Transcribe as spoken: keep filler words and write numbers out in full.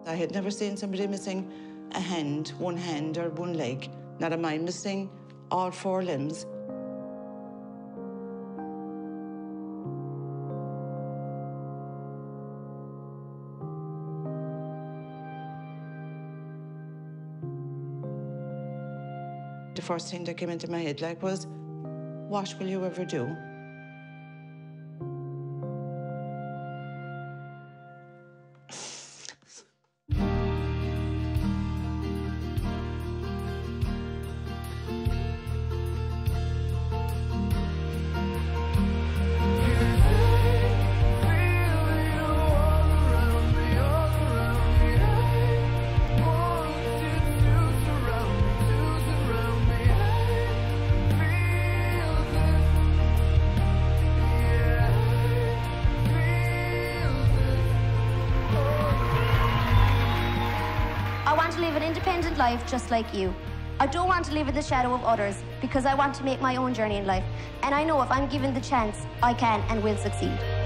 I had never seen somebody missing a hand, one hand or one leg. Not a mind missing all four limbs. The first thing that came into my head like was, what will you ever do? I want to live an independent life just like you. I don't want to live in the shadow of others because I want to make my own journey in life. And I know if I'm given the chance, I can and will succeed.